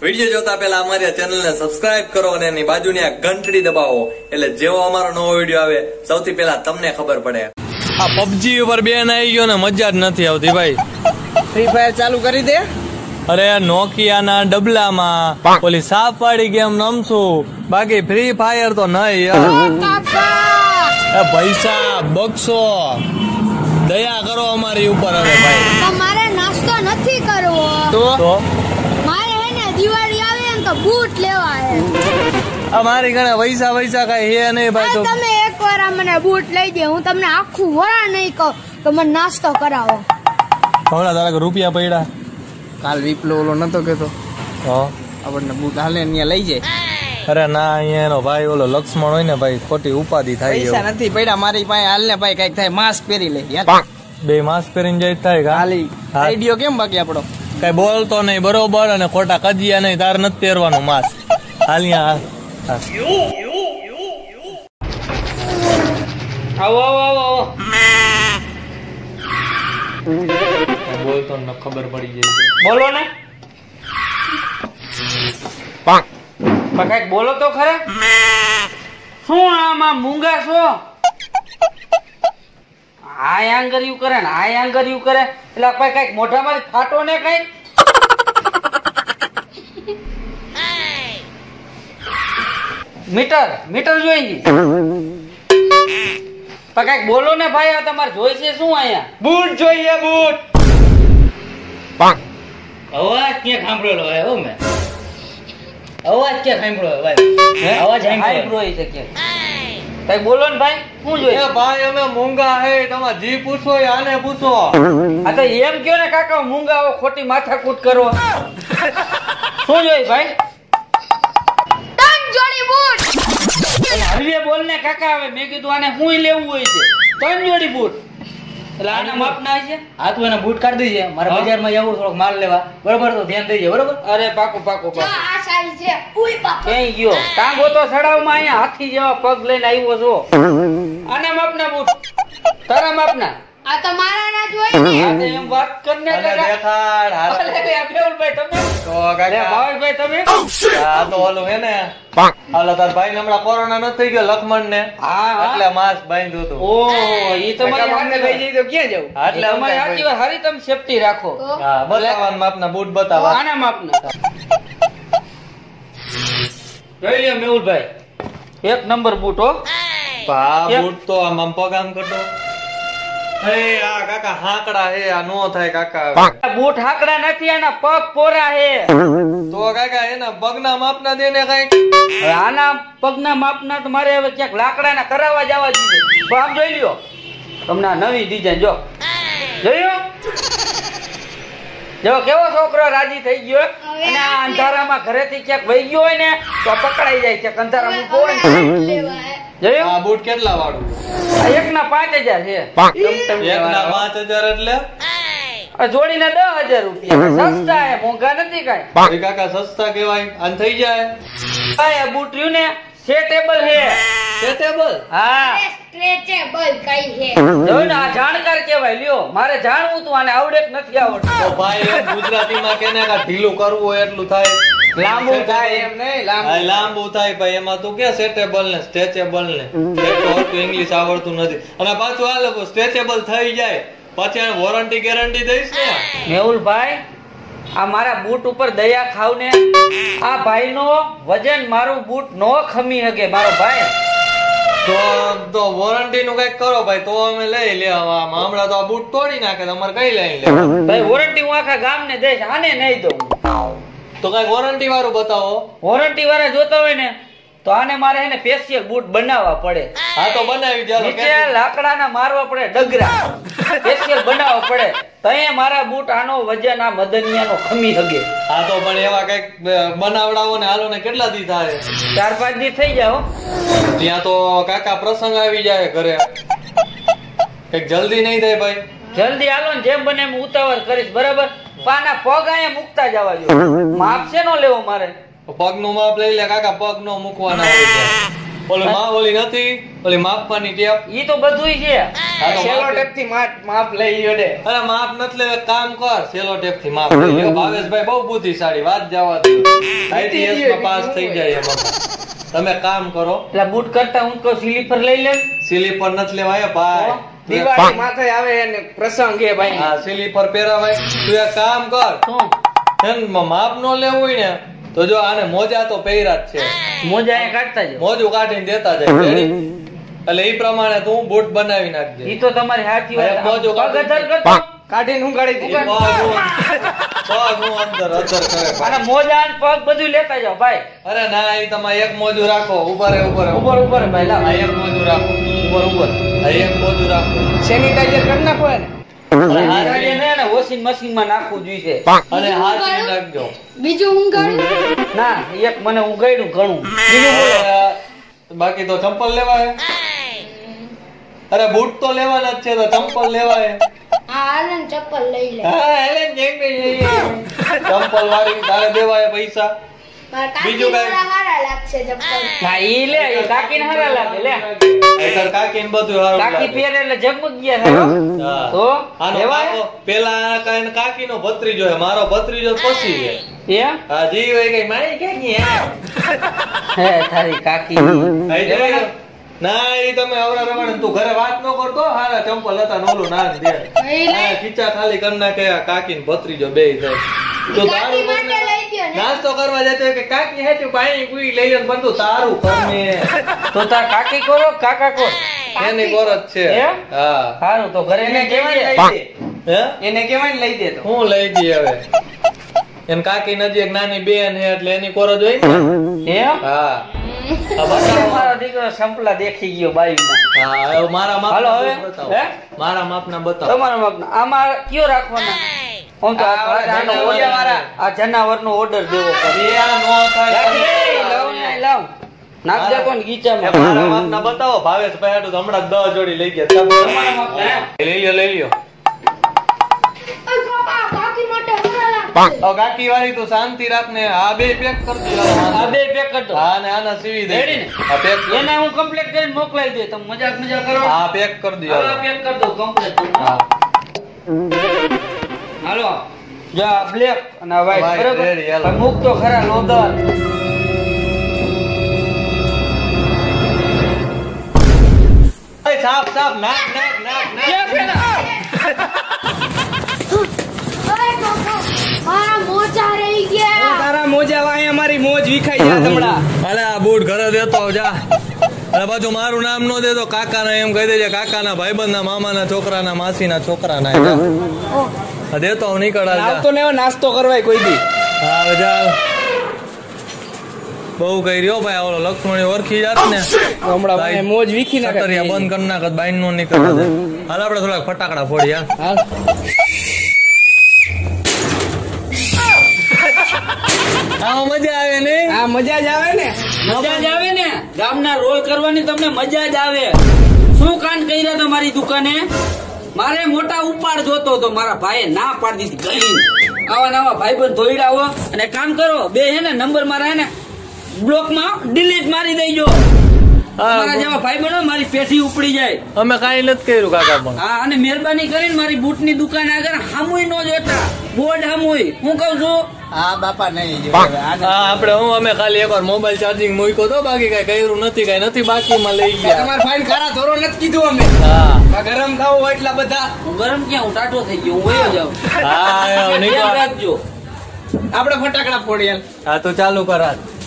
Video જોતા પહેલા અમારી ચેનલને સબસ્ક્રાઇબ કરો અને એની બાજુની આ ઘંટડી દબાવો એટલે જેવો અમારો નવો વિડીયો આવે સૌથી પહેલા તમને ખબર પડે। આ પબજી ઉપર બેન આવી ગયો ને મજા જ નથી આવતી ભાઈ। ફ્રી ફાયર ચાલુ કરી દે। અરે નોકિયાના ડબલામાં ઓલી સાપ વાળી ગેમ રમશું, બાકી ફ્રી ફાયર તો નહીં। પૈસા બક્ષો દયા કરો અમારી ઉપર। હવે ભાઈ મારે નાસ્તો નથી કરવો તો મારે હે ને દિવાળી આવે ને તો બૂટ લેવા હે। અમારી ઘણા પૈસા કઈ હે નહીં ભાઈ। તો તમે એકવાર મને બૂટ લઈ દે, હું તમને આખું વરા નહીં કહું તો મને નાસ્તો કરાવો। હમણાં તારા રૂપિયા પડ્યા? કાલ વિપ્લો ઓલો નતો કેતો આપણને બૂટ હાલે ને લઈ જાય। અરે ના, અહીંયા એનો ભાઈ ઓલો લક્ષ્મણ હોય ને ભાઈ, ખોટી ઉપાધિ થાય। પૈસા નથી પડ્યા મારી પાસે, હાલ ને ભાઈ કઈક થાય માસ્ક પહેરી લે। બે માસ્ક પહેરીને જાય થાય ખાલી આઈડિયો કેમ બાકી આપણો કઈ બોલતો નહીં બરોબર, અને ખોટા કજિયા નહીં, તાર નથી પહેરવાનું માસ્ક। હાલ આવો બોલતો ન ખબર પડી જાય। બોલો ને કઈક બોલો તો ખરે। શું આમાં મૂંગા છો? આ આંગર્યું કરે ને આ આંગર્યું કરે એટલે આપણે કઈક મોઢામાં ફાટો ને કઈ। મીટર જોઈ પણ કઈક બોલો ને ભાઈ, આ તમારે જોઈ છે શું? અહીંયા બૂટ જોઈએ, બૂટ। અવાજ ક્યાં સાંભળેલો હોય? હો મેં અવાજ ક્યાં સાંભળ્યો ભાઈ? અવાજ સાંભળ્યો છે ક્યાં? કઈ બોલો ને ભાઈ, શું જોઈએ? ભાઈ અમે મૂંગા હે, તમારે જી પૂછો આને પૂછો। આ તો એમ કયો ને કાકા, મૂંગા હો, ખોટી માથાકૂટ કરો। શું જોઈએ ભાઈ? ત્રણ જોડી બૂટ। હરવે બોલ ને કાકા, હવે મેં કીધું આને શું લેવું હોય છે? ત્રણ જોડી બૂટ એટલે આના માપના છે? હા તું એના બૂટ કાઢી દેજે, મારે બજારમાં જવું થોડોક માલ લેવા, બરોબર? તો ધ્યાન દેજે, બરોબર? અરે પાકું આ સારી છે। ઉઈ બાપ, ક્યાં ગયો? ટાંગો તો સડાવમાં અહીંયા હાથી જેવા પગ લઈને આવ્યો છો। આના માપના બૂટ, તારા માપના? આ તો મારા ના જોઈ ને। એમ વાત કરને કાકા। દેખાડ હાલ ભાઈ તમે તો કાકા ભાઈ તમે આ તો ઓલું હે ને હાલો તાર ભાઈ ને હમણાં કોરોના ન થઈ ગયો લખમણ ને, એટલે માસ્ક બાંધ્યું હતું। ઓ ઈ તમારી હાથે લઈ જઈ તો ક્યાં જાવ? એટલે તમારી હાથી હારી તમે સેફટી રાખો। હા બતાવવાનું માપના બૂટ બતાવવા। આના માપના જોઈ લ્યો મેહુલભાઈ, એક નંબર બૂટ હો। આ બૂટ તો આમ પગ આમ કરતો હે। આ કાકા હાકડા હે, આ નો થાય કાકા। બૂટ હાકડા નથી, આના પગ પોરા હે। તો કાકા એના પગના માપના દે ને કઈક। હવે આના પગના માપના તો મારે હવે ક્યાંક લાકડાના કરાવવા જવા જોઈએ। તો આમ જોઈ લ્યો, તમને આ નવી ડિઝાઇન જો જોયો, જો કેવો છોકરો રાજી થઈ ગયો। અને આ અંધારામાં ઘરેથી ક્યાંક વહી ગયો હોય ને તો પકડાઈ જાય છે। અંધારામાં કોઈ જોયો? આ બૂટ કેટલા વાળું? એક ના 5000 છે। એક ના 5000 એટલે જોડીને 10000 રૂપિયા સસ્તા હે, મોંઘા નથી કઈ। કાકા સસ્તા કેવાય, આન થઈ જાય। આ બૂટ રહ્યું ને સેટેબલ હે। સેટેબલ? હા સ્ટ્રેચેબલ કઈ હે। જો ને આ જાણકાર કેવાય। લ્યો, મારે જાણવું તું, આને આવડે કે નથી આવડતું? તો ભાઈ એમ ગુજરાતીમાં કેને કા ઢીલું કરવું હોય એટલું થાય, લાંબુ થાય એમ નહીં, લાંબુ થાય ભાઈ। એમાં તું કે સેટેબલ ને સ્ટ્રેચેબલ ને એટલું ઇંગ્લિશ આવડતું નથી। અને પાછું આ લોકો સ્ટ્રેચેબલ થઈ જાય પછી એને વોરંટી ગેરંટી દઈશ ને મેહુલભાઈ, આ મારા બૂટ ઉપર દયા ખાવ ને। આ ભાઈનો વજન મારું બૂટ નો ખમી શકે મારો ભાઈ। તો વોરંટી નું કઈક કરો ભાઈ, તો અમે લઈ લેવા। હમણાં તો આ બૂટ તોડી નાખે, તમારે કઈ લઈ લેવા ભાઈ? વોરંટી હું આખા ગામને દઈશ, આને નહીં દઉં। તો કઈક વોરંટી વાળું બતાવો। વોરંટી વાળા જોતા હોય ને તો આને મારે એને સ્પેશિયલ બૂટ બનાવવા પડે। હા તો બનાવી ચાલો। નીચે લાકડાના મારવા પડે, ડગરા સ્પેશિયલ બનાવવા પડે, તો અહીંયા મારા બૂટ આનો વજન આ મદનિયાનો ખમી હગે। હા તો પણ એવા કઈક બનાવડાવો ને હાલો ને કેટલા દી થાય? 4-5 દી થઈ જાય હો। ત્યાં તો કાકા પ્રસંગ આવી જાય ઘરે, કઈક જલ્દી નહીં થાય ભાઈ? જલ્દી હાલો ને, જેમ બને એમ ઉતાવળ કરીશ, બરાબર? પાના પગ અહીંયા મુકતા જવા જો, માપ છે નો લેવો મારે। પગ નું માપ લઈ લે કાકા, પગ નો મૂકવાના હોય ઓલી નથી ઓલી માપવાની ટેપ ઈ તો બધુંય છે. સેલો ટેપ થી માપ લઈ લ્યો ને. અરે માપ નથી લેવા, એક કામ કર સેલો ટેપ થી માપ લઈ લ્યો. ભાવેશભાઈ બહુ બુદ્ધિશાળી, વાત જવા દો, ITS માં પાસ થઈ જાય એમ. તમે કામ કરો, એટલે બૂટ કરતા હું કહું સ્લીપર લઈ લે. સ્લીપર નથી લેવાય ભાઈ, દિવાળી માથે આવે અને પ્રસંગ હે ભાઈ. હા સ્લીપર પહેરાવાય. તું એક કામ કર, માપ નો લેવું હોય ને તો જો આને મોજા તો પહેર્યા જ છે, મોજા અહીંયા કાઢતા જ. મોજું કાઢીને દેતા જાય એટલે એ પ્રમાણે તું બૂટ બનાવી નાખજે. ઈ તો તમારી સાચી વાત. મોજો પગ અધર કરતો. કાઢીને હું કાઢી દઈશ. અને મોજા અને પગ બધું લેતા જાઓ ભાઈ. અરે ના, એ તમારે એક મોજું રાખો. ઉપર ઉપર ભાઈ લાવ. એક મોજું રાખો. ઉપર એક મોજું રાખો. સેનિટાઈઝર કરી નાખો ને. વોશિંગ મશીન માં નાખવું જોઈએ. અને હાથ નાખજો. બીજું હું કરું ના એક મને ઉગાડ્યું ઘણું. બીજું બોલો. બાકી તો ચંપલ લેવાય. અરે બૂટ તો લેવાના જ છે, તો ચંપલ લેવાય. હા હાલે ને ચપ્પલ લઈ લે. ચંપલ વાળી તારે દેવાય પૈસા. બીજું કઈ હારા લાગશે ચપ્પલ. હા ઈ લે, એ કાકીને હારા લાગે લે. તાર કાકીને બધું હારું કાકી લાગે. પહેરે એટલે ઝગમગ ગયા થાય. હા. તો આનો લેવાય? કાકો પેલા કાકીનો ભત્રીજો હે, મારો ભત્રીજો પછી હે. એ હા જી હોય ગઈ મારી કાકી હે તારી કાકી. હે. ના એ તમે અવરા રવાડે તું ઘરે વાત ન કરતો. હારા ચંપલ હતા નોલું ના દે. હા ખીચા ખાલી કર નાખે કાકી ને ભત્રીજો બે થાય. તો કાકી માટે લઈ દ્યો ને. નાસ્તો કરવા જતો હોય કે કાકી હેતું પાણી પી લઈ લે પણ તું તારું કરને. તો તાર કાકી કરો કાકા કો. એની કોરત છે. હે? હા સારું તો ઘરે એને કેવાય. હે એને કેવાય લઈ દે તો. હું લઈ દી હવે. એન કાકી નજીક નાની બેન હે એટલે એની કોરજ હોય ને. હે હા મારો દીકરો સંપલા દેખી ગયો બાઈમાં. હા હવે મારા માપ હાલો હવે. હે? મારા માપના બતાવો. તમારા માપના. આમાં કયો રાખવાના? આમ તો આ જનાવરનો ઓર્ડર દેવો પડે. એ આ નો થાય. લાવ નાખ દે કોણ ગીચામાં. મારા માપના બતાવો. ભાવેશભાઈ હાટુ તો હમણાં 10 જોડી લઈ ગયા. તમારા માપના લઈ લ્યો લઈ લ્યો. ઓય કાકા કાકી માટે હારા લાગશે. કાકી વાળી તું શાંતિ રાખ ને. આ બે પેક કરી દો. આ બે પેક કર દો. હા ને આના સીવી દે. રેડી ને? આ પેક એને હું કમ્પ્લીટ કરીને મોકલાઈ દે. તમે મજાક કરો. હા પેક કરી દો. હાલો પેક કર દો કમ્પ્લીટ. હા હાલો જો આ બ્લેક અને આ વ્હાઈટ White, બરાબર. ready, હાલો. પણ મુક તો ખરા લોદર. એ સાફ સાફ નાખ નાખ નાખ નાખ. ઓય કાકા મારા મોજા રહી ગયા. તારા મોજા વાય અમારી મોજ વિખાઈ જાય હમણાં. અલે આ બૂટ ઘરે દેતો જા. અને પાછું મારું નામ નો દેતો. કાકાના એમ કહી દેજે કાકાના ભાઈબંધના મામાના છોકરાના માસીના છોકરાના. દેતો હું નીકળ આવતો ને નાસ્તો કરવાય કોઈ દી. હા જા. બહુ કઈ રહ્યો ભાઈ. ઓલો લક્ષ્મણી ઓળખી જાત ને હમણાં મને મોજ વિખી નાખે. સતરિયા બંધ કરી નાખત. બાઈન નો નીકળ. હાલ આપણે થોડાક ફટાકડા ફોડી. હા આમાં મજા આવે ને. આ મજા જ આવે ને. મજા જ આવે ને. ગામના રોલ કરવાની તમને મજા જ આવે. શું કાંડ કર્યા તમારી દુકાને? મારે મોટા ઉપાડ જોતો હતો. મારા ભાઈએ ના પાડી દીધી ગઈ. આવા નવા ભાઈબંધ ધોઈડાવો અને કામ કરો. બે હે ને નંબર મારા હે ને બ્લોક માં ડિલીટ મારી દેજો. મારા જેવા ભાઈબંધો મારી પેઠી ઉપડી જાય. અમે કઈ નથી કર્યું કાકા પણ. હા અને મહેરબાની કરીને મારી બૂટ ની દુકાન આગળ હામુય નો જોતા. બોર્ડ હામુય. હું કઉ છું હા બાપા નહીં. આપણે અમે ખાલી એકવાર મોબાઈલ ચાર્જિંગ મૂક્યો તો. બાકી કઈ કર્યું નથી. કઈ નથી બાકીમાં લઈ ગયા. તમારા ભાઈ ખારા ધોરો નથી કીધું અમે. હા ગરમ થાવ હોય એટલા બધા. હું ગરમ ક્યાં? હું ટાટો થઈ ગયો. હું વયો જાઉં. હા ધ્યાન રાખજો. આપણે ફટાકડા ફોડીએ. હા તો ચાલુ કર.